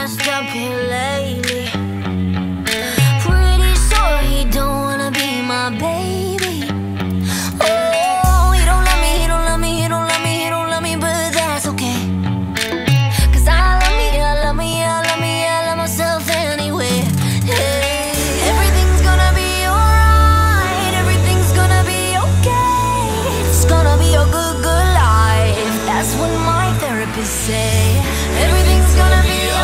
messed up here lately. Pretty sure he don't wanna be my baby. Oh, he don't love me, he don't love me, he don't love me, he don't love me, but that's okay. 'Cause I love me, I love me, I love me, I love myself anyway. Hey, everything's gonna be alright, everything's gonna be okay. It's gonna be a good, good life. That's what my therapist say. Everything's gonna be